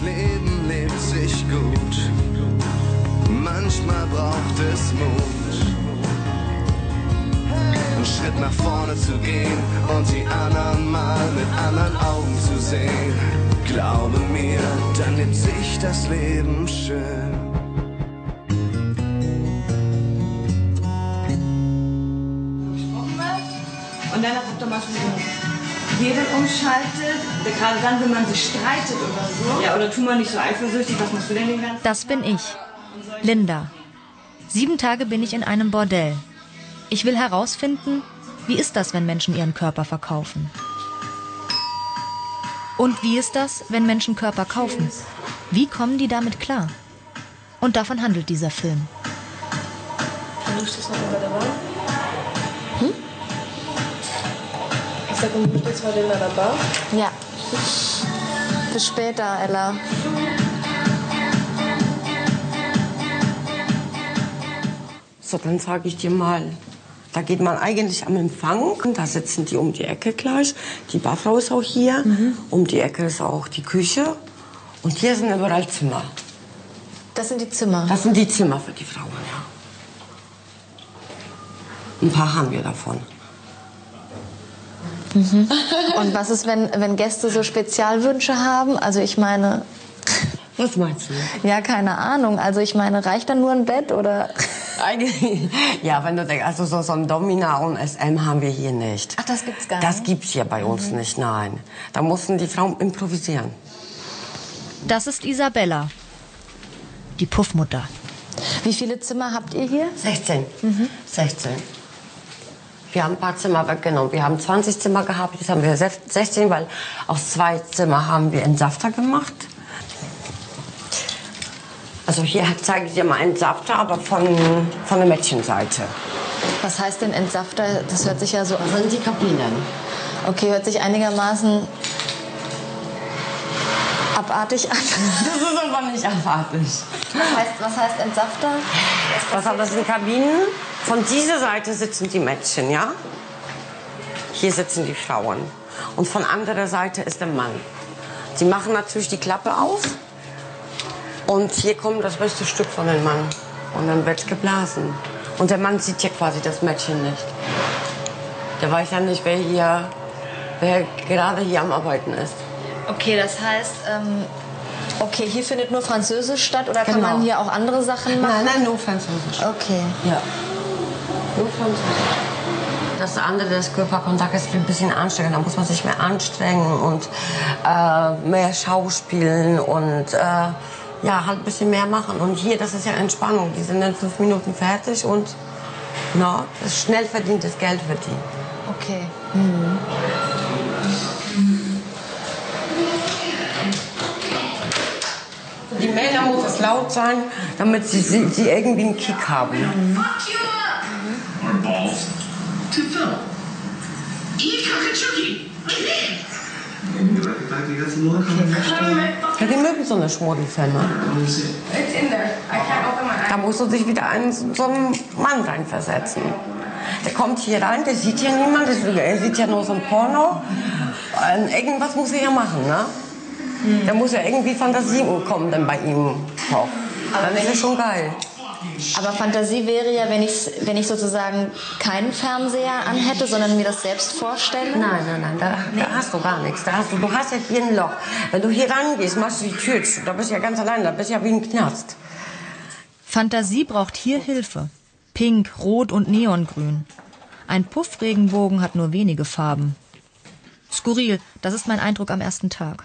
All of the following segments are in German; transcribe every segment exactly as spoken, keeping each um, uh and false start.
Leben lebt sich gut. Manchmal braucht es Mut, einen Schritt nach vorne zu gehen und die anderen mal mit anderen Augen zu sehen. Glaube mir, dann lebt sich das Leben schön. Und dann hat Thomas jeden umschaltet, gerade dann, wenn man sich streitet oder so. Ja, oder tut man nicht so eifersüchtig, was machst du denn den ganzen Tag? Das bin ich, Linda. Sieben Tage bin ich in einem Bordell. Ich will herausfinden, wie ist das, wenn Menschen ihren Körper verkaufen? Und wie ist das, wenn Menschen Körper kaufen? Wie kommen die damit klar? Und davon handelt dieser Film. Verlust ist noch über der Bar? Hm? Ich sag, du bist jetzt heute in der Bar? Ja. Bis später, Ella. So, dann sage ich dir mal, da geht man eigentlich am Empfang. Da sitzen die um die Ecke gleich. Die Barfrau ist auch hier. Mhm. Um die Ecke ist auch die Küche. Und hier sind überall Zimmer. Das sind die Zimmer? Das sind die Zimmer für die Frauen, ja. Ein paar haben wir davon. Mhm. Und was ist, wenn, wenn Gäste so Spezialwünsche haben? Also ich meine... Was meinst du? Ja, keine Ahnung. Also ich meine, reicht dann nur ein Bett oder... Eigentlich, ja, wenn du denkst, also so, so ein Domina und S M haben wir hier nicht. Ach, das gibt's gar nicht? Das gibt's hier bei uns mhm. nicht, nein. Da mussten die Frauen improvisieren. Das ist Isabella, die Puffmutter. Wie viele Zimmer habt ihr hier? sechzehn. Mhm. sechzehn. Wir haben ein paar Zimmer weggenommen. Wir haben zwanzig Zimmer gehabt, jetzt haben wir sechzehn, weil aus zwei Zimmer haben wir Entsafter gemacht. Also hier zeige ich dir mal Entsafter, aber von, von der Mädchenseite. Was heißt denn Entsafter? Das hört sich ja so an. Das sind die Kabinen. Okay, hört sich einigermaßen abartig an. Das ist aber nicht abartig. Was heißt, was heißt Entsafter? Was hat das in Kabinen? Von dieser Seite sitzen die Mädchen, ja? Hier sitzen die Frauen. Und von anderer Seite ist der Mann. Sie machen natürlich die Klappe auf. Und hier kommt das beste Stück von dem Mann. Und dann wird geblasen. Und der Mann sieht ja quasi das Mädchen nicht. Der weiß ja nicht, wer hier, wer gerade hier am Arbeiten ist. Okay, das heißt, ähm, okay, hier findet nur Französisch statt oder kann Genau. man hier auch andere Sachen machen? Nein, nein, nur Französisch. Okay. Ja. Nur Französisch. Das andere, das Körperkontakt ist ein bisschen anstrengend. Da muss man sich mehr anstrengen und äh, mehr schauspielen und äh, ja, halt ein bisschen mehr machen. Und hier, das ist ja Entspannung. Die sind in fünf Minuten fertig und na, das ist schnell verdientes Geld für die. Okay. Mhm. Die Männer muss es laut sein, damit sie, sie, sie irgendwie einen Kick haben. Mhm. Ja, die mögen so eine Schmuddelfilme. Da musst du dich wieder in so einen Mann reinversetzen. Der kommt hier rein, der sieht ja niemand, er sieht ja nur so ein Porno. Irgendwas muss er ja machen, ne? Da muss ja irgendwie Fantasie kommen dann bei ihm hoch. Dann ist es schon geil. Aber Fantasie wäre ja, wenn ich, wenn ich sozusagen keinen Fernseher anhätte, sondern mir das selbst vorstelle? Nein, nein, nein, da, da hast du gar nichts. Da hast du, du hast ja hier ein Loch. Wenn du hier rangehst, machst du die Tür zu. Da bist du ja ganz allein, da bist du ja wie ein Knast. Fantasie braucht hier Hilfe. Pink, Rot und Neongrün. Ein Puffregenbogen hat nur wenige Farben. Skurril, das ist mein Eindruck am ersten Tag.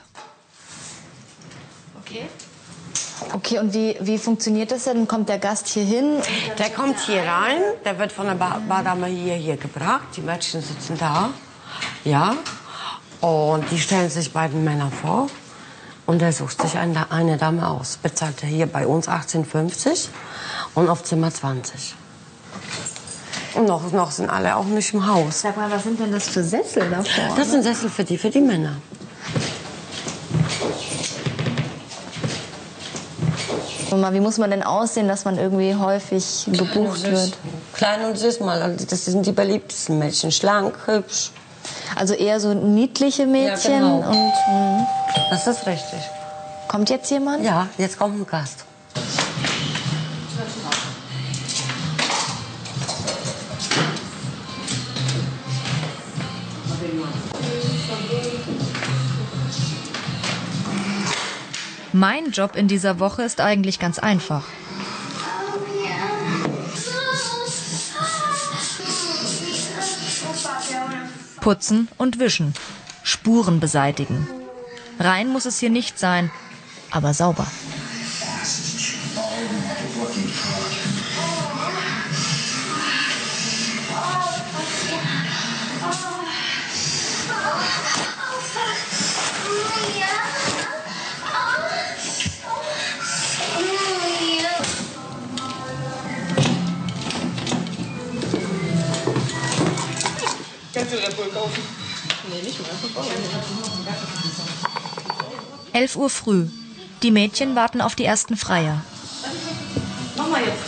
Okay. Okay, und wie, wie funktioniert das denn? Kommt der Gast hier hin? Der kommt hier rein, der wird von der ba Bardame hier, hier gebracht. Die Mädchen sitzen da, ja. Und die stellen sich beiden Männer vor. Und der sucht sich eine, eine Dame aus. Bezahlt er hier bei uns achtzehn fünfzig und auf Zimmer zwanzig. Und noch, noch sind alle auch nicht im Haus. Sag mal, was sind denn das für Sessel da vorne? Das sind Sessel für die, für die Männer. Wie muss man denn aussehen, dass man irgendwie häufig gebucht wird? Klein und süß mal, das sind die beliebtesten Mädchen. Schlank, hübsch. Also eher so niedliche Mädchen? Ja, genau. Und, hm. Das ist richtig. Kommt jetzt jemand? Ja, jetzt kommt ein Gast. Mein Job in dieser Woche ist eigentlich ganz einfach. Putzen und wischen, Spuren beseitigen. Rein muss es hier nicht sein, aber sauber. elf Uhr früh. Die Mädchen warten auf die ersten Freier. Mach mal jetzt.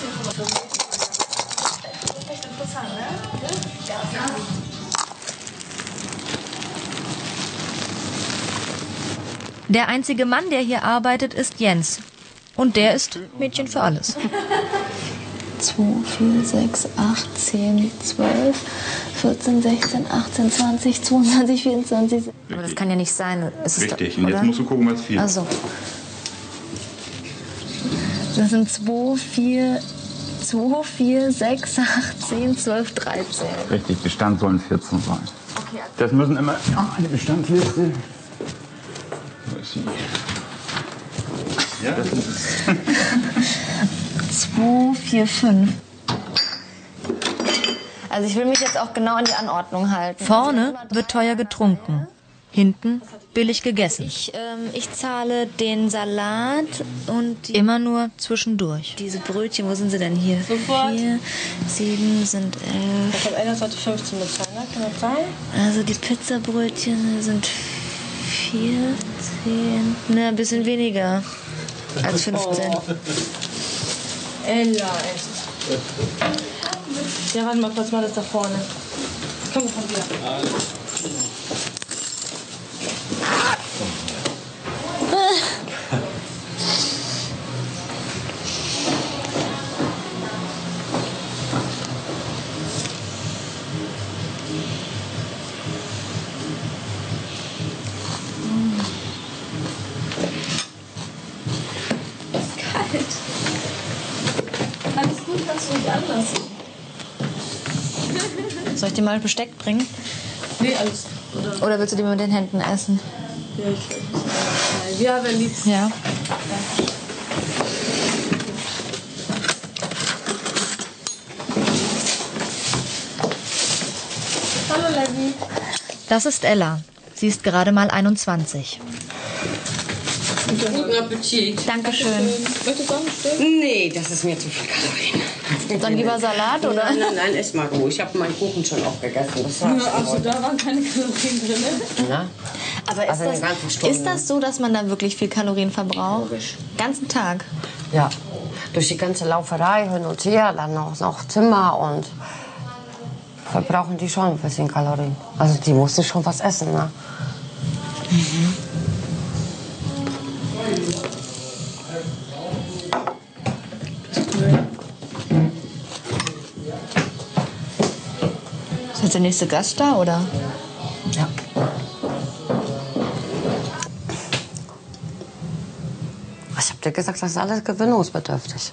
Der einzige Mann, der hier arbeitet, ist Jens. Und der ist Mädchen für alles. zwei, vier, sechs, acht, zehn, zwölf, vierzehn, sechzehn, achtzehn, zwanzig, zweiundzwanzig, vierundzwanzig. Aber das kann ja nicht sein. Ist es Richtig, doch, und jetzt oder? musst du gucken, was fehlt. Also. Das sind zwei, vier, zwei, vier, sechs, acht, zehn, zwölf, dreizehn. Richtig, Bestand sollen vierzehn sein. Okay. Das müssen immer ja, eine Bestandsliste. Wo ist sie? Ja, das ist zwei, vier, fünf. Also ich will mich jetzt auch genau an die Anordnung halten. Vorne wird teuer getrunken, hinten billig gegessen. Ich, ähm, ich zahle den Salat und die, Immer nur zwischendurch. diese Brötchen. Wo sind sie denn hier? Sofort. Vier, sieben sind elf. Ich habe einer sollte fünfzehn bezahlen, ne? Kann das sein? Also die Pizzabrötchen sind vierzehn. Ne, ein bisschen weniger als fünfzehn. Ella, echt. Ja, warte mal kurz, mal das da vorne. Komm, komm wieder. Alles gut, dass du dich anders. Soll ich dir mal Besteck bringen? Nee, alles. Oder? Oder willst du die mit den Händen essen? Ja, ich weiß nicht. Ja, wenn liebst. Ja. Hallo, Levi. Das ist Ella. Sie ist gerade mal einundzwanzig. Guten Appetit. Dankeschön. Möchtest du auch ein Stück? Nee, das ist mir zu viel Kalorien. Dann lieber Salat, oder? Nein, nein, nein, ess mal ruhig. Ich habe meinen Kuchen schon aufgegessen. Das war's. Achso, da waren keine Kalorien drin. Ja? Aber ist, Also eine ganze das, Stunde. ist das so, dass man da wirklich viel Kalorien verbraucht? Logisch. Ganzen Tag? Ja. Durch die ganze Lauferei hin und her, dann noch, noch Zimmer und verbrauchen die schon ein bisschen Kalorien. Also die mussten schon was essen, ne? Mhm. Ist jetzt der nächste Gast da, oder? Ja. Ich hab dir gesagt, das ist alles gewinnungsbedürftig.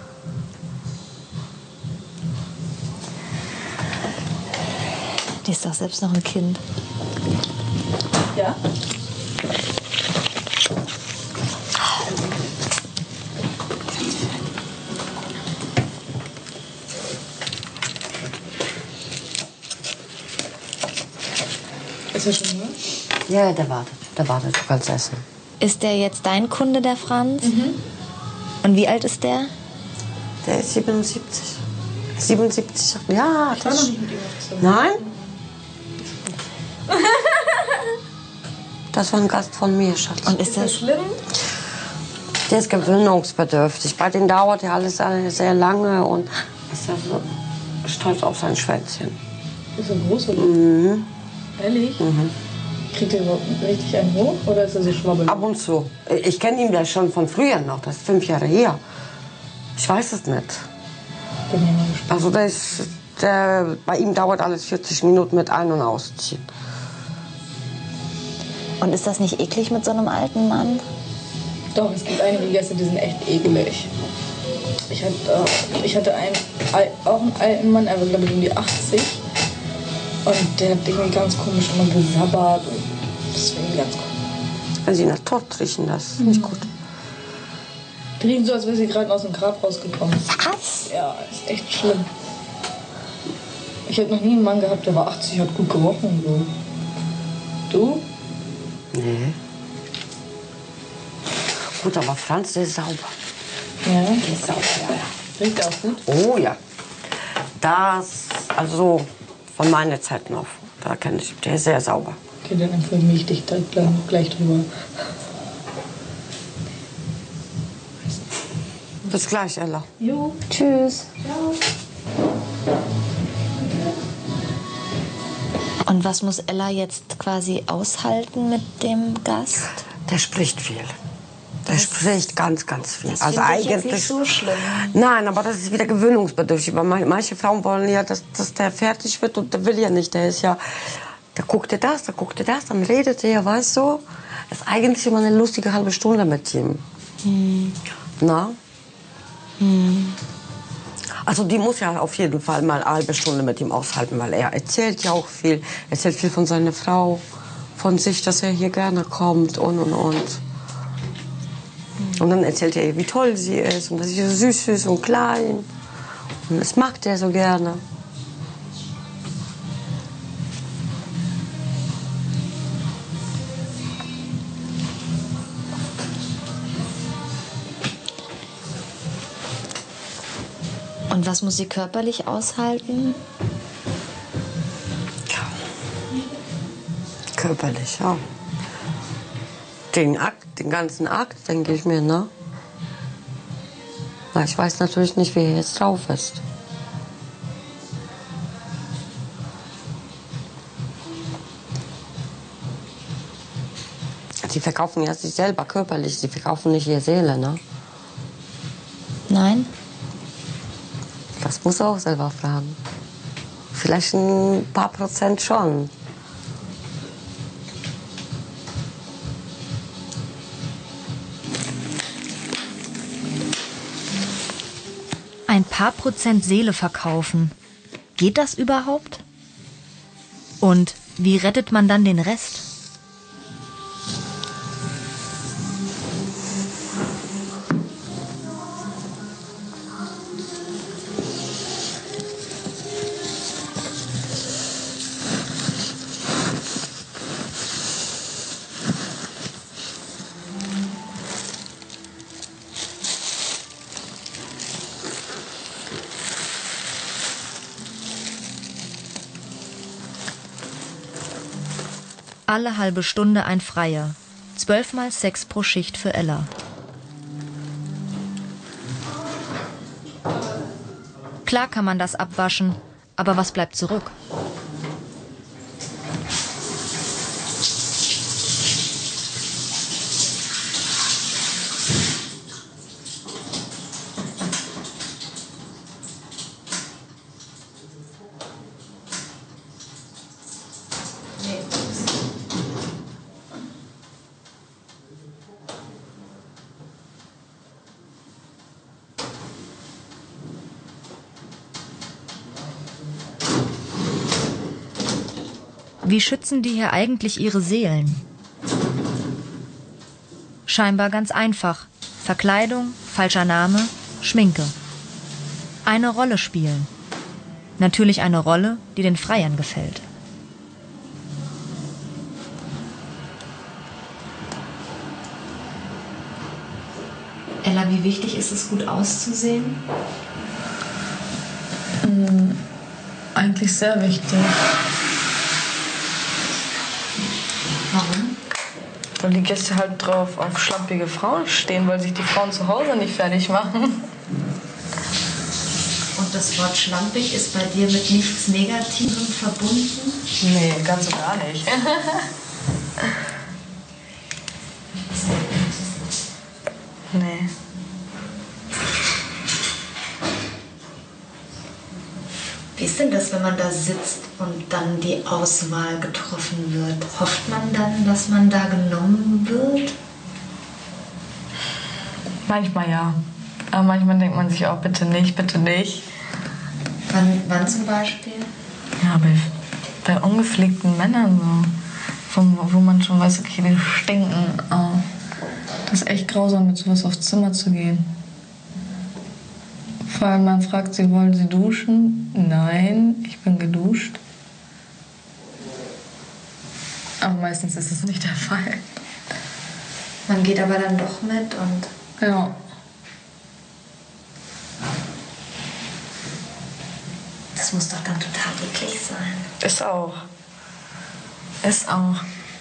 Die ist doch selbst noch ein Kind. Ja? Ist er schon mal? Ja, der wartet. Der wartet, du kannst essen. Ist der jetzt dein Kunde, der Franz? Mhm. Und wie alt ist der? Der ist siebenundsiebzig. siebenundsiebzig? Ja, das ist... Nein? Das war ein Gast von mir, Schatz. Und ist das Schlimm? Der ist gewöhnungsbedürftig. Bei denen dauert ja alles sehr lange und ist ja so stolz auf sein Schwänzchen. Ist er groß, oder? Mhm. Ehrlich? Mhm. Kriegt er überhaupt richtig einen hoch oder ist er so schwabbelig? Ab und zu. Ich kenne ihn ja schon von früher noch, das ist fünf Jahre her. Ich weiß es nicht. Bin ja mal gespannt. Also das, der, bei ihm dauert alles vierzig Minuten mit Ein- und Ausziehen. Und ist das nicht eklig mit so einem alten Mann? Doch, es gibt einige Gäste, die sind echt eklig. Ich hatte, äh, ich hatte einen, auch einen alten Mann, er war glaube ich um die achtzig. Und der hat irgendwie ganz komisch immer gesabbert. Und das war irgendwie ganz komisch. Wenn sie nach Tod riechen, das ist nicht gut. Die riechen so, als wäre sie gerade aus dem Grab rausgekommen. Was? Ja, ist echt schlimm. Ich habe noch nie einen Mann gehabt, der war achtzig, hat gut gerochen. So. Du? Nee. Gut, aber Franz, der ist sauber. Ja. Der ist sauber, ja, ja. Riecht auch gut? Oh ja. Das, also von meiner Zeit noch. Da kenne ich, der ist sehr sauber. Okay, dann informiere ich dich da gleich drüber. Bis gleich, Ella. Jo. Tschüss. Ciao. Und was muss Ella jetzt quasi aushalten mit dem Gast? Der spricht viel. Der spricht ganz, ganz viel. Das Also finde ich eigentlich jetzt nicht so schlimm. Nein, aber das ist wieder gewöhnungsbedürftig. Weil manche Frauen wollen ja, dass, dass der fertig wird und der will ja nicht. Der ist ja, der guckt dir das, der guckt dir das, dann redet er, weißt du. Das ist eigentlich immer eine lustige halbe Stunde mit ihm. Hm. Na? Hm. Also die muss ja auf jeden Fall mal eine halbe Stunde mit ihm aushalten, weil er erzählt ja auch viel. Er erzählt viel von seiner Frau, von sich, dass er hier gerne kommt und und und. Und dann erzählt er ihr, wie toll sie ist und dass sie so süß ist und klein. Und das mag der so gerne. Und was muss sie körperlich aushalten? Ja. Körperlich, ja. Den Akt, den ganzen Akt, denke ich mir, ne? Weil ich weiß natürlich nicht, wie er jetzt drauf ist. Die verkaufen ja sich selber körperlich, sie verkaufen nicht ihre Seele, ne? Nein? Das muss er auch selber fragen. Vielleicht ein paar Prozent schon. Ein paar Prozent Seele verkaufen. Geht das überhaupt? Und wie rettet man dann den Rest? Alle halbe Stunde ein Freier. Zwölfmal Sex pro Schicht für Ella. Klar kann man das abwaschen, aber was bleibt zurück? Wie schützen die hier eigentlich ihre Seelen? Scheinbar ganz einfach. Verkleidung, falscher Name, Schminke. Eine Rolle spielen. Natürlich eine Rolle, die den Freiern gefällt. Ella, wie wichtig ist es, gut auszusehen? Mhm. Eigentlich sehr wichtig. Warum? Weil die Gäste halt drauf auf schlampige Frauen stehen, weil sich die Frauen zu Hause nicht fertig machen. Und das Wort schlampig ist bei dir mit nichts Negativem verbunden? Nee, ganz und gar nicht. Nee. Wie ist denn das, wenn man da sitzt und dann die Auswahl getroffen wird? Hofft man dann, dass man da genommen wird? Manchmal ja. Aber manchmal denkt man sich auch, bitte nicht, bitte nicht. Wann, wann zum Beispiel? Ja, bei, bei ungepflegten Männern so. Von, wo man schon weiß, okay, die stinken. Oh. Das ist echt grausam, mit sowas aufs Zimmer zu gehen. Vor allem, man fragt sie, wollen sie duschen? Nein, ich bin geduscht. Aber meistens ist das nicht der Fall. Man geht aber dann doch mit und... Ja. Das muss doch dann total eklig sein. Ist auch. Ist auch.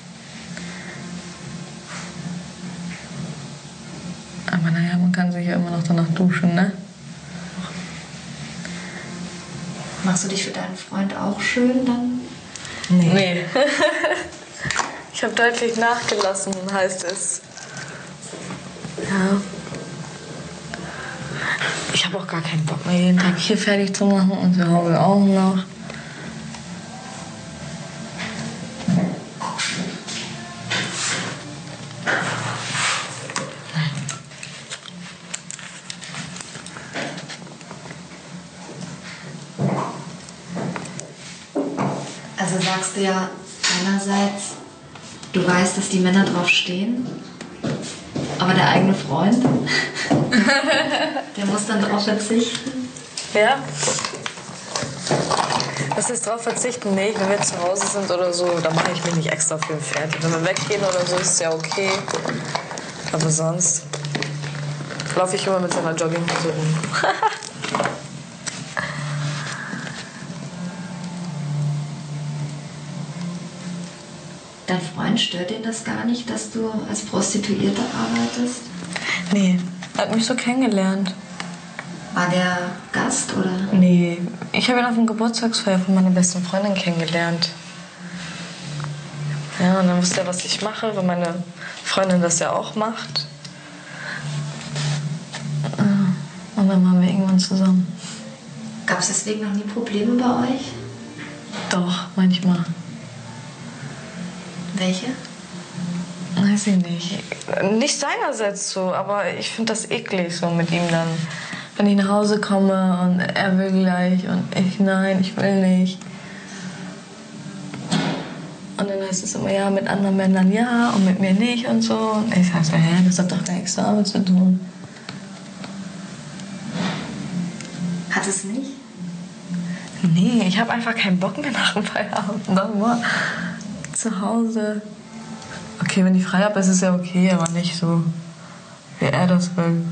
Aber naja, man kann sich ja immer noch danach duschen, ne? Machst du dich für deinen Freund auch schön dann? Nee. nee. Ich habe deutlich nachgelassen, heißt es. Ja. Ich habe auch gar keinen Bock mehr, jeden Tag hier fertig zu machen und zu Hause auch noch. Also sagst du ja einerseits, du weißt, dass die Männer drauf stehen, aber der eigene Freund, der muss dann drauf verzichten. Ja. Das ist drauf verzichten, nee, wenn wir zu Hause sind oder so, da mache ich mich nicht extra für fertig. Wenn wir weggehen oder so, ist es ja okay. Aber sonst laufe ich immer mit seiner Jogginghose rum. Dein Freund, stört ihn das gar nicht, dass du als Prostituierte arbeitest? Nee, er hat mich so kennengelernt. War der Gast, oder? Nee, ich habe ihn auf dem Geburtstagsfeier von meiner besten Freundin kennengelernt. Ja, und dann wusste er, was ich mache, weil meine Freundin das ja auch macht. Und dann waren wir irgendwann zusammen. Gab es deswegen noch nie Probleme bei euch? Doch, manchmal. Welche? Weiß ich nicht. Nicht seinerseits so, aber ich finde das eklig so mit ihm dann. Wenn ich nach Hause komme und er will gleich und ich, nein, ich will nicht. Und dann heißt es immer, ja, mit anderen Männern ja und mit mir nicht und so. Und ich sage so, hä, das hat doch gar nichts damit zu tun. Hat es nicht? Nee, ich habe einfach keinen Bock mehr nach dem Feierabend. Nochmal zu Hause. Okay, wenn ich frei habe, ist es ja okay, aber nicht so, wie er das will.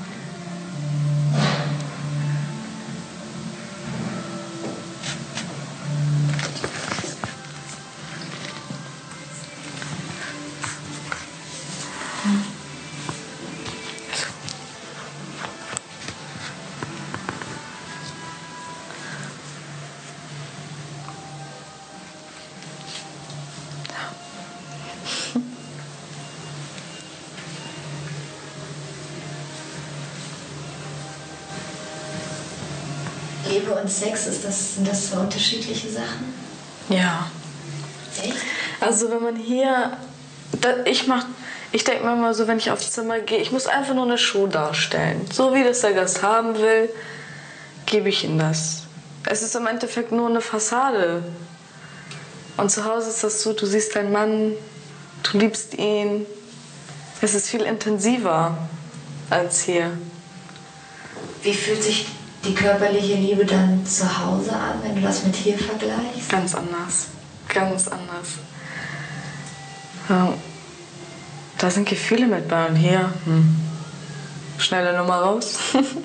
Liebe und Sex, ist das, sind das zwei unterschiedliche Sachen? Ja. Echt? Also wenn man hier, da, ich mach, ich denke mir immer so, wenn ich aufs Zimmer gehe, ich muss einfach nur eine Show darstellen. So wie das der Gast haben will, gebe ich ihm das. Es ist im Endeffekt nur eine Fassade. Und zu Hause ist das so, du siehst deinen Mann, du liebst ihn. Es ist viel intensiver als hier. Wie fühlt sich die körperliche Liebe dann zu Hause an, wenn du das mit hier vergleichst? Ganz anders. Ganz anders. Ja, da sind Gefühle mit bei und hier. Hm. Schnelle Nummer raus.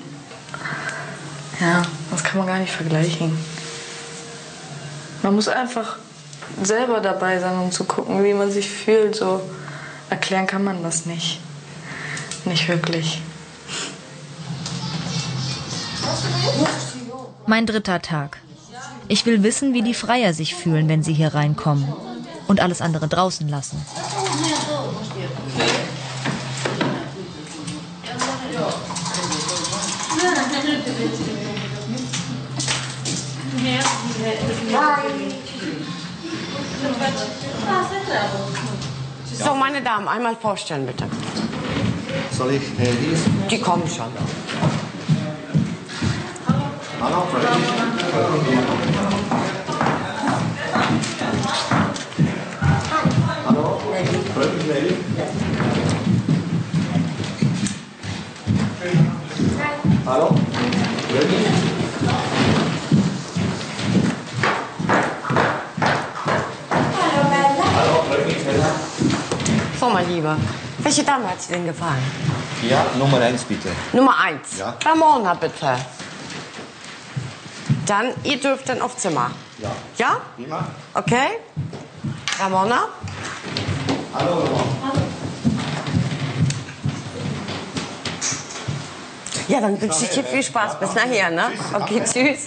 Ja, das kann man gar nicht vergleichen. Man muss einfach selber dabei sein, um zu gucken, wie man sich fühlt. So erklären kann man das nicht. Nicht wirklich. Mein dritter Tag. Ich will wissen, wie die Freier sich fühlen, wenn sie hier reinkommen. Und alles andere draußen lassen. So, meine Damen, einmal vorstellen, bitte. Soll ich äh, dies? Die kommen schon. Hallo, Hallo, freut mich, Hallo, So, mein Lieber. Welche Dame hat Sie denn gefallen? Ja, Nummer eins bitte. Nummer eins. Ja. Ramona, bitte. Dann, ihr dürft dann auf Zimmer. Ja. Ja? Prima. Okay. Ramona? Hallo, Ramona. Ja, dann wünsche ich dir viel Spaß. Bis nachher, ne? Okay, tschüss.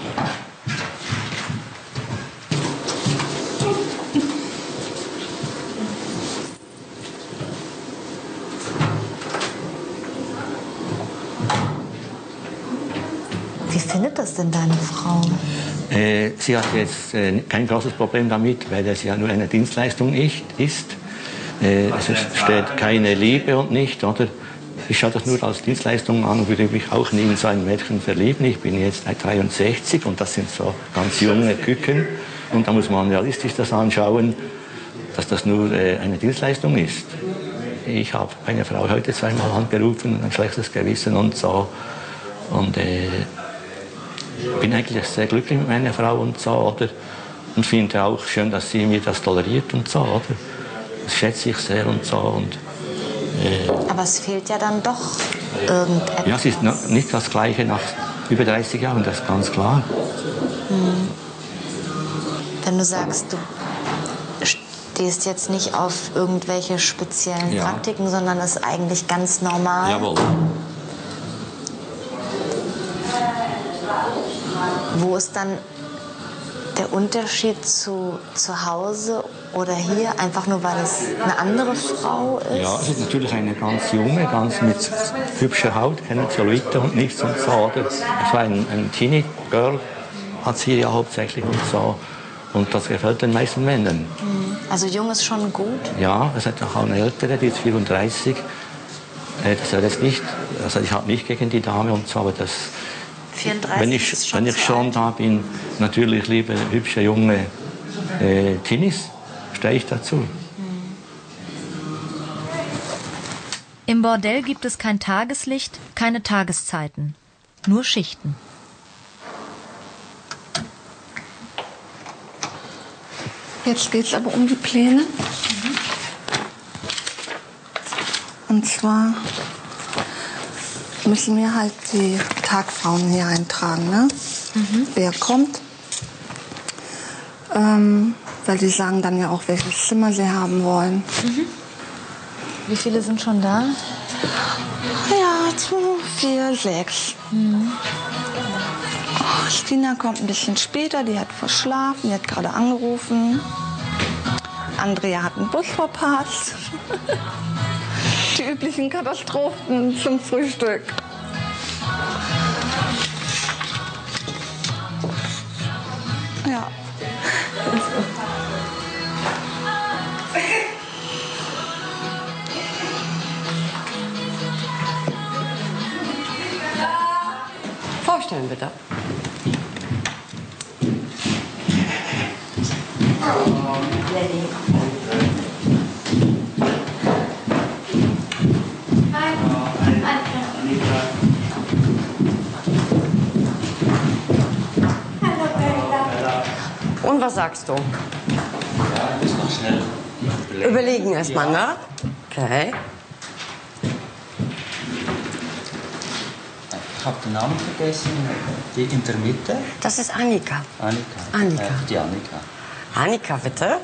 Wie findet das denn deine Frau? Äh, sie hat jetzt äh, kein großes Problem damit, weil es ja nur eine Dienstleistung nicht ist. Äh, es steht keine Liebe und nicht, oder? Ich schaue das nur als Dienstleistung an und würde mich auch nie in so ein Mädchen verlieben. Ich bin jetzt dreiundsechzig und das sind so ganz junge Küken. Und da muss man realistisch das anschauen, dass das nur äh, eine Dienstleistung ist. Ich habe meine Frau heute zweimal angerufen, ein schlechtes Gewissen und so. Und äh, bin eigentlich sehr glücklich mit meiner Frau und so, oder? Und finde auch schön, dass sie mir das toleriert und so, oder? Das schätze ich sehr und so. Und, äh, Aber es fehlt ja dann doch irgendetwas. ja, es ist noch nicht das Gleiche nach über dreißig Jahren, das ist ganz klar. Hm. Wenn du sagst, du stehst jetzt nicht auf irgendwelche speziellen Ja. Praktiken, sondern es ist eigentlich ganz normal. Jawohl. Wo ist dann der Unterschied zu zu Hause oder hier? Einfach nur, weil es eine andere Frau ist? Ja, es ist natürlich eine ganz junge, ganz mit hübscher Haut, keine Zellulite und nichts und so. Oder? Es war ein, ein Teenie-Girl, hat sie ja hauptsächlich und so. Und das gefällt den meisten Männern. Also jung ist schon gut. Ja, es hat auch eine ältere, die ist vierunddreißig. Äh, Das ist jetzt nicht, also ich habe nicht gegen die Dame und so, aber das, vierunddreißig wenn ich, ist schon wenn ich zu schon alt. da bin, natürlich liebe hübsche junge äh, Teenies, stehe ich dazu. Im Bordell gibt es kein Tageslicht, keine Tageszeiten, nur Schichten. Jetzt geht es aber um die Pläne. Und zwar müssen wir halt die Tagfrauen hier eintragen, ne? Wer kommt. Ähm, weil die sagen dann ja auch, welches Zimmer sie haben wollen. Wie viele sind schon da? Ja, zwei, vier, sechs. Oh, Stina kommt ein bisschen später, die hat verschlafen, die hat gerade angerufen. Andrea hat einen Bus verpasst. Die üblichen Katastrophen zum Frühstück. Ja. Vorstellen, bitte. Und was sagst du? Ja, ich muss noch schnell überlegen. Überlegen erstmal, ne? Okay. Ich habe den Namen vergessen. Die in der Mitte? Das ist Annika. Annika. Annika. Äh, die Annika. Annika, bitte.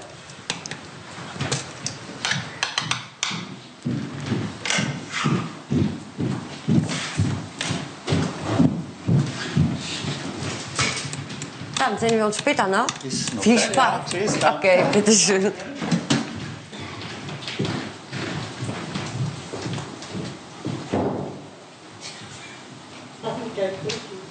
Dann sehen wir uns später, ne? Bis noch. Viel Spaß. Ja, tschüss. Okay, bitteschön. Okay.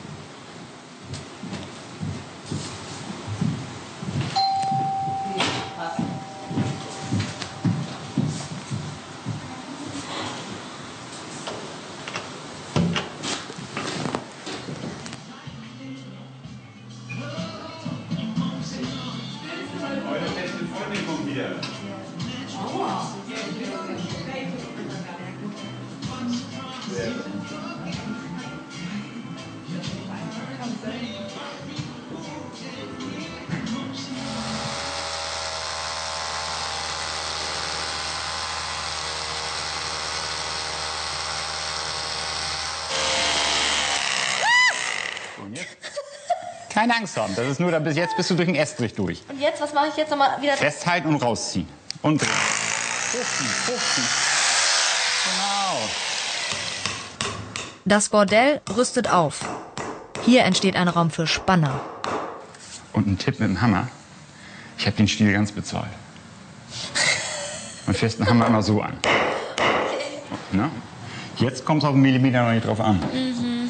Keine Angst haben. Das ist nur, bis jetzt bist du durch den Estrich durch. Und jetzt, was mache ich jetzt nochmal wieder? Festhalten und rausziehen. Und drehen. Hochziehen, hochziehen. Genau. Das Bordell rüstet auf. Hier entsteht ein Raum für Spanner. Und ein Tipp mit dem Hammer. Ich habe den Stiel ganz bezahlt. Man fässt den Hammer immer so an. Na? Jetzt kommt es auf einen Millimeter noch nicht drauf an. Mhm.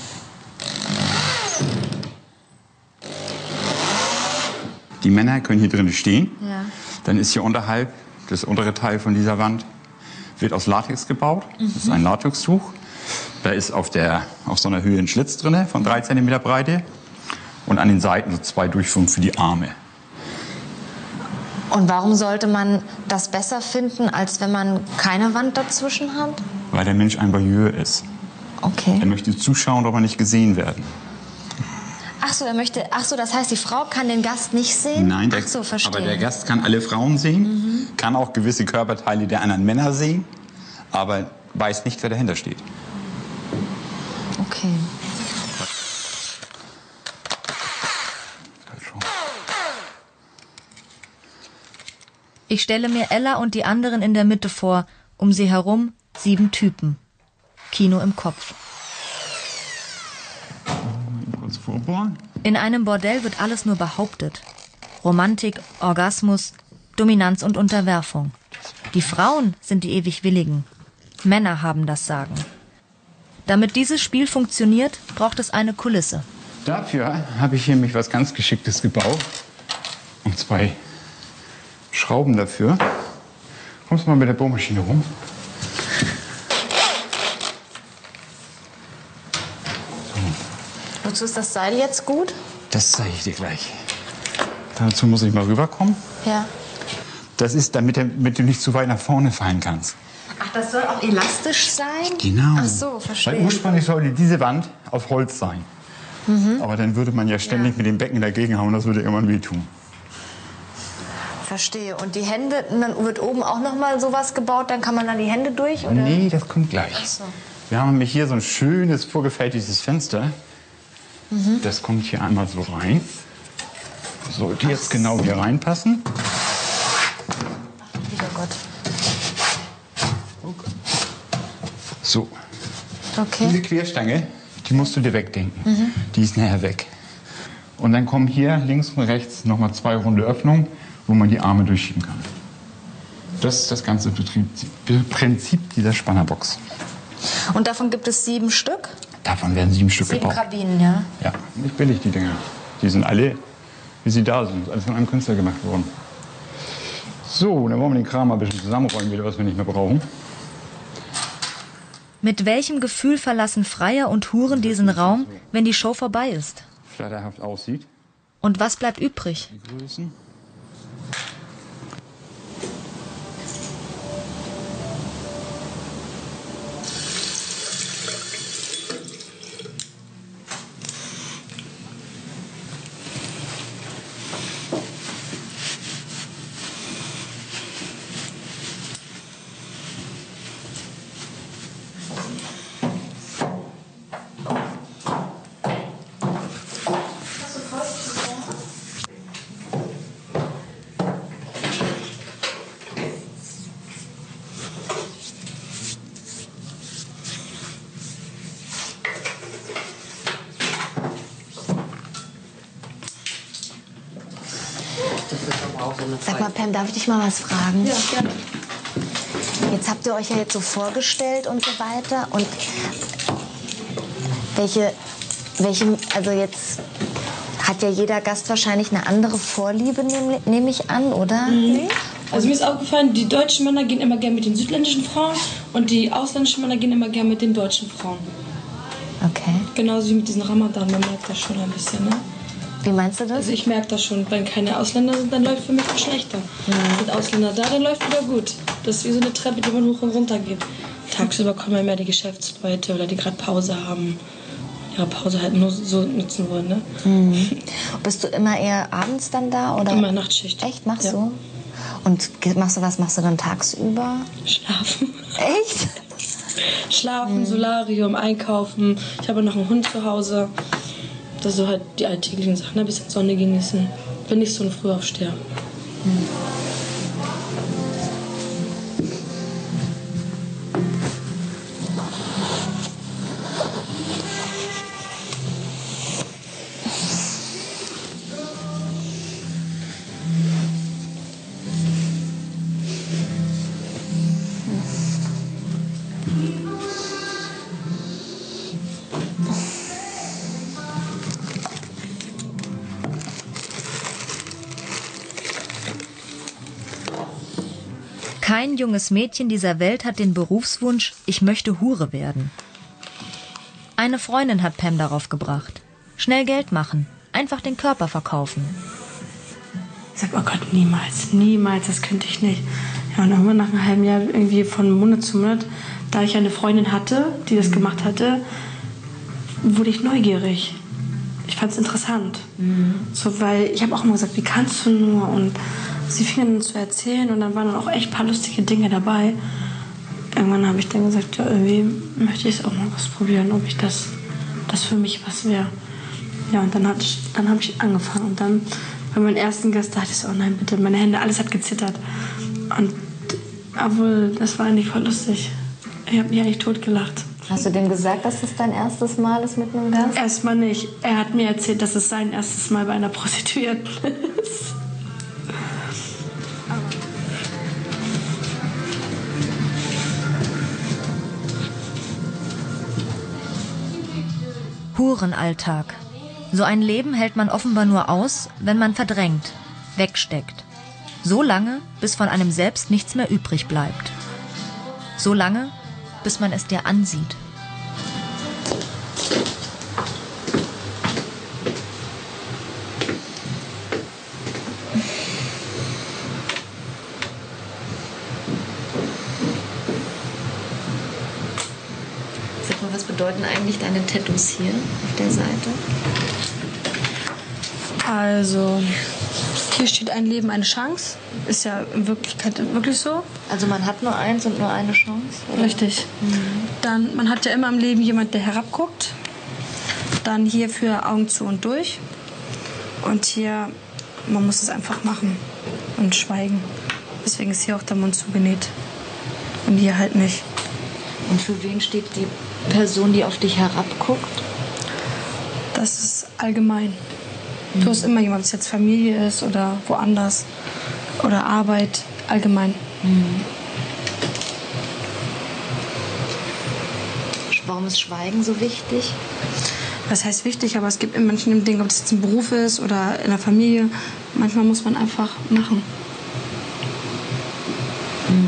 Die Männer können hier drin stehen. Ja. Dann ist hier unterhalb, das untere Teil von dieser Wand, wird aus Latex gebaut. Das ist ein Latextuch. Da ist auf, der, auf so einer Höhe ein Schlitz drin von drei Zentimeter Breite. Und an den Seiten so zwei Durchführungen für die Arme. Und warum sollte man das besser finden, als wenn man keine Wand dazwischen hat? Weil der Mensch ein Voyeur ist. Okay. Er möchte zuschauen, aber nicht gesehen werden. Ach so, er möchte. Ach so, das heißt, die Frau kann den Gast nicht sehen? Nein, der, Ach so, verstehe. aber der Gast kann alle Frauen sehen, mhm. kann auch gewisse Körperteile der anderen Männer sehen, aber weiß nicht, wer dahinter steht. Okay. Ich stelle mir Ella und die anderen in der Mitte vor, um sie herum sieben Typen. Kino im Kopf. Kurz vorbohren. In einem Bordell wird alles nur behauptet. Romantik, Orgasmus, Dominanz und Unterwerfung. Die Frauen sind die ewig Willigen. Männer haben das Sagen. Damit dieses Spiel funktioniert, braucht es eine Kulisse. Dafür habe ich hier mich was ganz Geschicktes gebaut. Und zwei Schrauben dafür. Kommst du mal mit der Bohrmaschine rum? So. Wozu ist das Seil jetzt gut? Das zeige ich dir gleich. Dazu muss ich mal rüberkommen. Ja. Das ist, damit, damit du nicht zu weit nach vorne fallen kannst. Ach, das soll auch elastisch sein? Genau. Ach so, verstehe. Weil ursprünglich sollte diese Wand aus Holz sein. Mhm. Aber dann würde man ja ständig ja. mit dem Becken dagegen hauen, das würde irgendwann wehtun. Verstehe. Und die Hände, dann wird oben auch noch mal sowas gebaut, dann kann man dann die Hände durch? Oder? Nee, das kommt gleich. Ach so. Wir haben nämlich hier so ein schönes vorgefertigtes Fenster. Mhm. Das kommt hier einmal so rein. Sollte jetzt genau hier reinpassen. Lieber Gott. So. Okay. Diese Querstange, die musst du dir wegdenken. Mhm. Die ist nachher weg. Und dann kommen hier links und rechts noch mal zwei runde Öffnungen, wo man die Arme durchschieben kann. Das ist das ganze Prinzip dieser Spannerbox. Und davon gibt es sieben Stück? Davon werden sieben Stück sieben gebaut. Kabinen, ja? Ja, nicht billig, die Dinger. Die sind alle, wie sie da sind. Alles von einem Künstler gemacht worden. So, dann wollen wir den Kram mal ein bisschen zusammenräumen, wieder, was wir nicht mehr brauchen. Mit welchem Gefühl verlassen Freier und Huren diesen Raum, wenn die Show vorbei ist? Flatterhaft aussieht. Und was bleibt übrig? Die Größen. Sag mal, Pam, darf ich dich mal was fragen? Ja, gerne. Jetzt habt ihr euch ja jetzt so vorgestellt und so weiter. Und welche, welche, also jetzt hat ja jeder Gast wahrscheinlich eine andere Vorliebe, nehme nehm ich an, oder? Mhm. Also mir ist aufgefallen, die deutschen Männer gehen immer gern mit den südländischen Frauen und die ausländischen Männer gehen immer gern mit den deutschen Frauen. Okay. Genauso wie mit diesem Ramadan, man merkt das schon ein bisschen, ne? Wie meinst du das? Also ich merke das schon, wenn keine Ausländer sind, dann läuft für mich schlechter. Ja. Sind Ausländer da, dann läuft wieder gut. Das ist wie so eine Treppe, die man hoch und runter geht. Tagsüber kommen ja mehr die Geschäftsleute oder die gerade Pause haben. Ihre Pause halt nur so nutzen wollen, ne? Mhm. Bist du immer eher abends dann da? Oder? Immer Nachtschicht. Echt, machst ja. du? Und machst du was machst du dann tagsüber? Schlafen. Echt? Schlafen, mhm. Solarium, einkaufen. Ich habe noch einen Hund zu Hause. Das so halt die alltäglichen Sachen, ein bisschen Sonne genießen. Bin nicht so ein Frühaufsteher. Mhm. Kein junges Mädchen dieser Welt hat den Berufswunsch, ich möchte Hure werden. Eine Freundin hat Pam darauf gebracht. Schnell Geld machen, einfach den Körper verkaufen. Ich sag, oh Gott, niemals, niemals, das könnte ich nicht. Ja, und irgendwann nach einem halben Jahr, irgendwie von Monat zu Monat, da ich eine Freundin hatte, die das gemacht hatte, wurde ich neugierig. Ich fand es interessant. Mhm. So, weil ich habe auch immer gesagt, wie kannst du nur? Und sie fingen dann zu erzählen und dann waren dann auch echt ein paar lustige Dinge dabei. Irgendwann habe ich dann gesagt, ja, irgendwie möchte ich es auch mal was probieren, ob ich das, das für mich was wäre. Ja, und dann, hat, dann habe ich angefangen. Und dann bei meinem ersten Gast dachte ich so, oh nein, bitte, meine Hände, alles hat gezittert. Und obwohl, das war eigentlich voll lustig. Ich habe mich eigentlich totgelacht. Hast du dem gesagt, dass das dein erstes Mal ist mit einem Gast? Erstmal nicht. Er hat mir erzählt, dass es sein erstes Mal bei einer Prostituierten ist. Hurenalltag. So ein Leben hält man offenbar nur aus, wenn man verdrängt, wegsteckt. So lange, bis von einem selbst nichts mehr übrig bleibt. So lange, bis man es dir ansieht. Sag mal, was bedeuten eigentlich deine Tattoos hier auf der Seite? Also, hier steht ein Leben, eine Chance. Ist ja in Wirklichkeit wirklich so. Also man hat nur eins und nur eine Chance? Oder? Richtig. Mhm. Dann, man hat ja immer im Leben jemand, der herabguckt. Dann hier für Augen zu und durch. Und hier, man muss es einfach machen und schweigen. Deswegen ist hier auch der Mund zugenäht. Und hier halt nicht. Und für wen steht die Person, die auf dich herabguckt? Das ist allgemein. Du hast immer jemand, ob es jetzt Familie ist oder woanders. Oder Arbeit, allgemein. Mhm. Warum ist Schweigen so wichtig? Was heißt wichtig, aber es gibt in manchen Dingen, ob es jetzt ein Beruf ist oder in der Familie, manchmal muss man einfach machen. Mhm.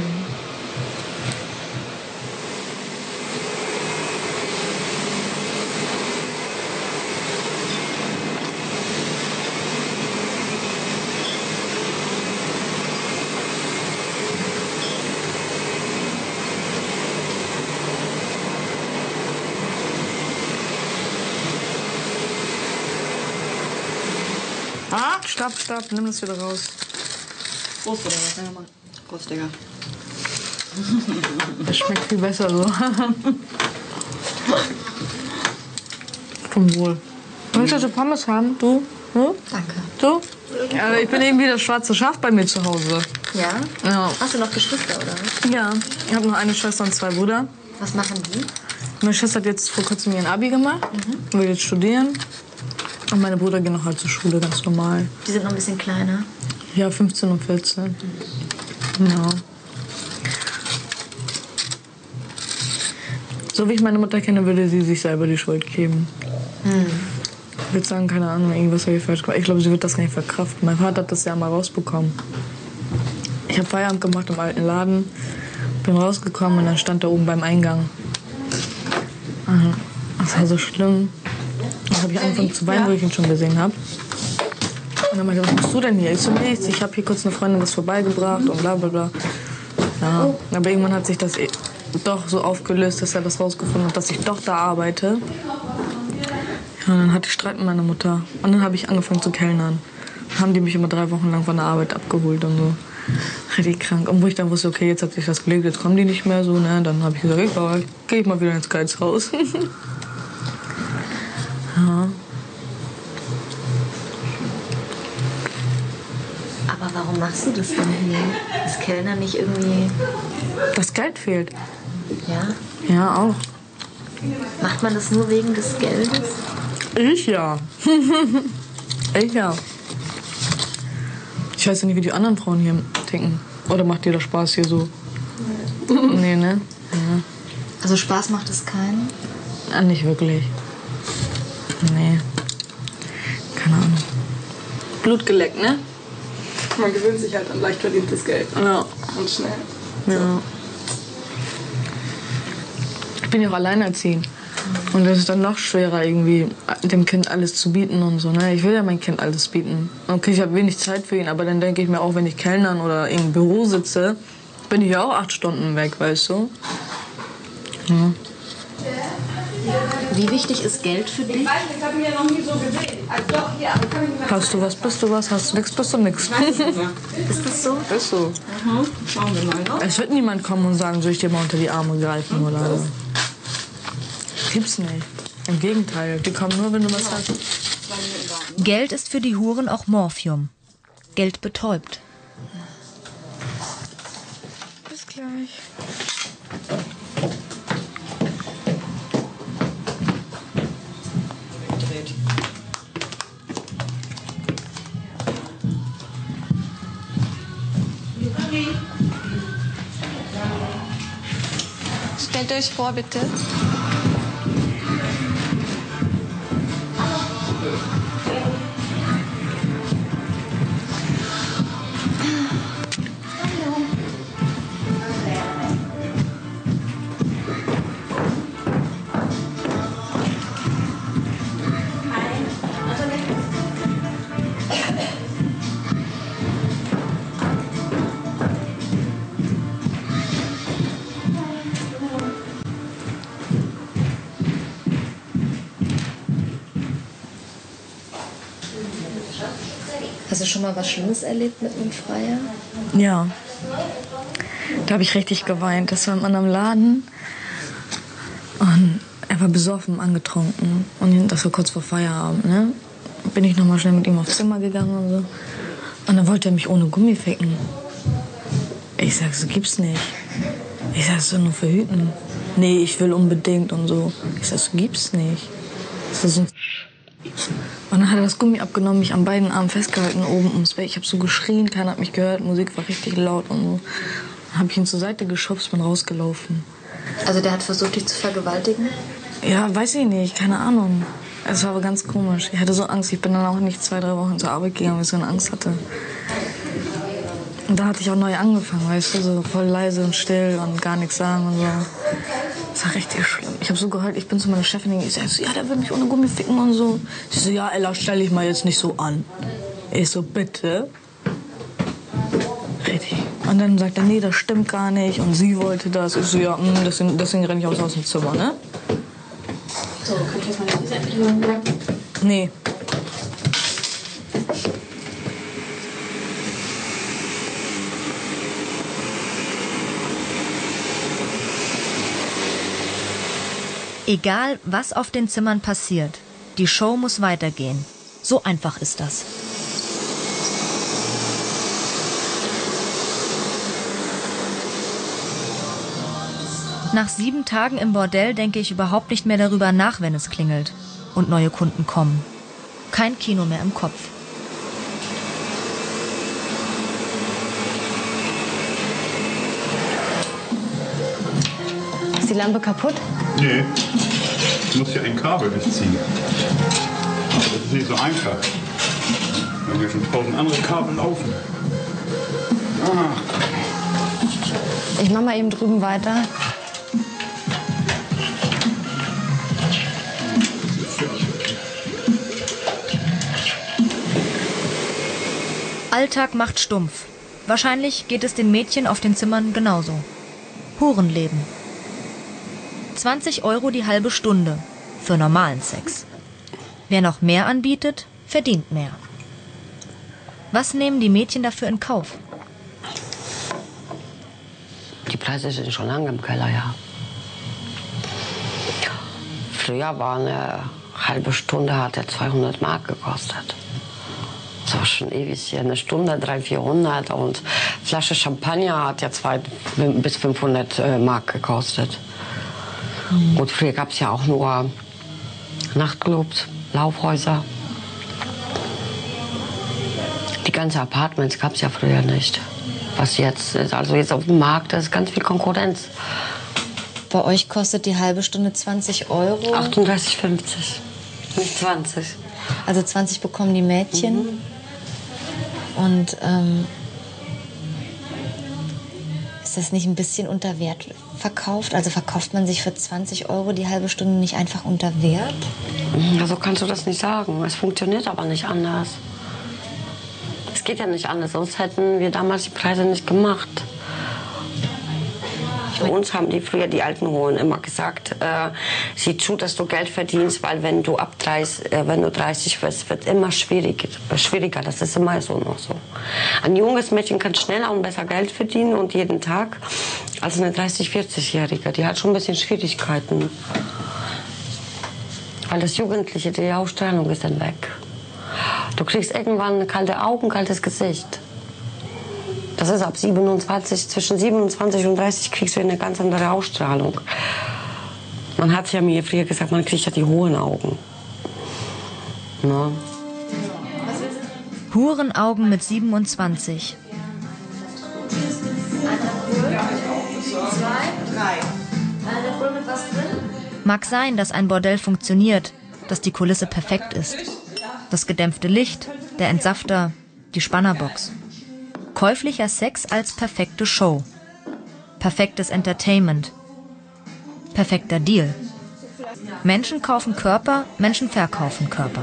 Ah, stopp, stopp, nimm das wieder raus. Prost, oder was? Ja, mal. Prost, Digga. Das schmeckt viel besser so. Zum Wohl. Möchtest du Pommes haben? Du? Hm? Danke. Du? Ja, ich bin irgendwie das schwarze Schaf bei mir zu Hause. Ja? Ja. Hast du noch Geschwister, oder? Ja. Ich habe noch eine Schwester und zwei Brüder. Was machen die? Meine Schwester hat jetzt vor kurzem ihren Abi gemacht. Mhm. Will jetzt studieren. Und meine Brüder gehen noch halt zur Schule, ganz normal. Die sind noch ein bisschen kleiner? Ja, fünfzehn und vierzehn. Mhm. Ja. So wie ich meine Mutter kenne, würde sie sich selber die Schuld geben. Mhm. Ich würde sagen, keine Ahnung, irgendwas habe ich falsch gemacht. Ich glaube, sie wird das gar nicht verkraften. Mein Vater hat das ja mal rausbekommen. Ich habe Feierabend gemacht im alten Laden, bin rausgekommen und dann stand er oben beim Eingang. Das war so schlimm. Dann habe ich angefangen zu weinen, wo ich ihn schon gesehen habe. Und dann meinte er, was machst du denn hier? Ich so, nichts. Ich habe hier kurz eine Freundin das vorbeigebracht und bla bla bla. Ja, aber irgendwann hat sich das doch so aufgelöst, dass er das rausgefunden hat, dass ich doch da arbeite. Ja, und dann hatte ich Streit mit meiner Mutter. Und dann habe ich angefangen zu kellnern. Dann haben die mich immer drei Wochen lang von der Arbeit abgeholt und so. Richtig krank. Und wo ich dann wusste, okay, jetzt hat sich das gelegt, jetzt kommen die nicht mehr so, ne? Dann habe ich gesagt, ich gehe ich mal wieder ins Geizhaus. Ja. machst du das denn hier? Das Kellner nicht irgendwie... Das Geld fehlt. Ja? Ja, auch. Macht man das nur wegen des Geldes? Ich ja. Ich ja. Ich weiß ja nicht, wie die anderen Frauen hier ticken. Oder macht dir das Spaß hier so? Nee, ne? Ja. Also Spaß macht es keinen? Ja, nicht wirklich. Nee. Keine Ahnung. Blut geleckt, ne? Man gewöhnt sich halt an leicht verdientes Geld. Ja. Und schnell. Ja. Ich bin ja auch alleinerziehend. Und das ist dann noch schwerer, irgendwie dem Kind alles zu bieten und so. Ne? Ich will ja mein Kind alles bieten. Okay, ich habe wenig Zeit für ihn, aber dann denke ich mir auch, wenn ich Kellnern oder im Büro sitze, bin ich ja auch acht Stunden weg, weißt du? Ja. Wie wichtig ist Geld für dich? Ich weiß, ich habe ihn ja noch nie so gesehen. Also doch, hier, aber kann ich mir Hast du was, bist du was, hast du nichts, bist du nix. Ist das so? Ist so. Mhm. Schauen wir mal, ne? Es wird niemand kommen und sagen, soll ich dir mal unter die Arme greifen oder so. Gibt's nicht. Im Gegenteil, die kommen nur, wenn du was hast. Geld ist für die Huren auch Morphium. Geld betäubt. Bis gleich. Stellt euch vor, bitte. Hast du schon mal was Schlimmes erlebt mit einem Freier? Ja. Da habe ich richtig geweint. Das war in einem Laden. Und er war besoffen, angetrunken. Und das war kurz vor Feierabend, ne? Bin ich noch mal schnell mit ihm aufs Zimmer gegangen und so. Und dann wollte er mich ohne Gummi ficken. Ich sag, so gibt's nicht. Ich sag, so nur verhüten. Nee, ich will unbedingt und so. Ich sag, so gibt's nicht. Das ist so. Und dann hat er das Gummi abgenommen, mich an beiden Armen festgehalten, oben ums Bett. Ich habe so geschrien, keiner hat mich gehört, Musik war richtig laut und so. Dann habe ich ihn zur Seite geschubst, bin rausgelaufen. Also der hat versucht, dich zu vergewaltigen? Ja, weiß ich nicht, keine Ahnung. Es war aber ganz komisch. Ich hatte so Angst, ich bin dann auch nicht zwei, drei Wochen zur Arbeit gegangen, weil ich so eine Angst hatte. Und da hatte ich auch neu angefangen, weißt du, so voll leise und still und gar nichts sagen und so. Das war richtig schlimm. Ich habe so gehört, ich bin zu meiner Chefin gegangen. Ich sag so, ja, der will mich ohne Gummi ficken und so. Sie so, ja, Ella, stell dich mal jetzt nicht so an. Ich so, bitte? Richtig. Und dann sagt er, nee, das stimmt gar nicht. Und sie wollte das. Ich so, ja, mh, deswegen, deswegen renne ich auch so aus dem Zimmer, ne? So, kann ich jetzt mal die Seite holen? Nee. Egal, was auf den Zimmern passiert, die Show muss weitergehen. So einfach ist das. Nach sieben Tagen im Bordell denke ich überhaupt nicht mehr darüber nach, wenn es klingelt und neue Kunden kommen. Kein Kino mehr im Kopf. Ist die Lampe kaputt? Nee, ich muss hier ein Kabel durchziehen. Aber das ist nicht so einfach. Weil hier schon tausend andere Kabel laufen. Ah. Ich mach mal eben drüben weiter. Alltag macht stumpf. Wahrscheinlich geht es den Mädchen auf den Zimmern genauso. Hurenleben. zwanzig Euro die halbe Stunde für normalen Sex. Wer noch mehr anbietet, verdient mehr. Was nehmen die Mädchen dafür in Kauf? Die Preise sind schon lange im Keller, ja. Früher war eine halbe Stunde, hat er zweihundert Mark gekostet. Das war schon ewig hier. Eine Stunde, dreihundert, vierhundert. Und Flasche Champagner hat ja zwei bis fünfhundert äh, Mark gekostet. Mhm. Und früher gab es ja auch nur Nachtclubs, Laufhäuser. Die ganzen Apartments gab es ja früher nicht. Was jetzt ist, also jetzt auf dem Markt, da ist ganz viel Konkurrenz. Bei euch kostet die halbe Stunde zwanzig Euro? achtunddreißig fünfzig, nicht zwanzig. Also zwanzig bekommen die Mädchen. Mhm. Und ähm, ist das nicht ein bisschen unter Wert verkauft? Also verkauft man sich für zwanzig Euro die halbe Stunde nicht einfach unter Wert? Ja, so kannst du das nicht sagen. Es funktioniert aber nicht anders. Es geht ja nicht anders, sonst hätten wir damals die Preise nicht gemacht. Für uns haben die früher, die alten Hohen, immer gesagt, äh, sieh zu, dass du Geld verdienst, weil wenn du ab dreißig, äh, wenn du dreißig wirst, wird immer schwierig, äh, schwieriger. Das ist immer so noch so. Ein junges Mädchen kann schneller und besser Geld verdienen und jeden Tag als eine dreißig-, vierzig-Jährige. Die hat schon ein bisschen Schwierigkeiten. Weil das Jugendliche, die Ausstrahlung ist dann weg. Du kriegst irgendwann kalte Augen, kaltes Gesicht. Das ist ab siebenundzwanzig, zwischen siebenundzwanzig und dreißig kriegst du eine ganz andere Ausstrahlung. Man hat ja mir früher gesagt, man kriegt ja die hohen Augen. Na? Hurenaugen mit siebenundzwanzig. Mag sein, dass ein Bordell funktioniert, dass die Kulisse perfekt ist. Das gedämpfte Licht, der Entsafter, die Spannerbox. Käuflicher Sex als perfekte Show. Perfektes Entertainment. Perfekter Deal. Menschen kaufen Körper, Menschen verkaufen Körper.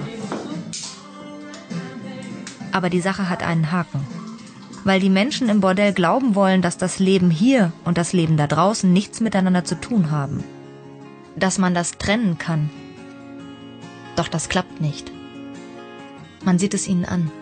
Aber die Sache hat einen Haken. Weil die Menschen im Bordell glauben wollen, dass das Leben hier und das Leben da draußen nichts miteinander zu tun haben. Dass man das trennen kann. Doch das klappt nicht. Man sieht es ihnen an.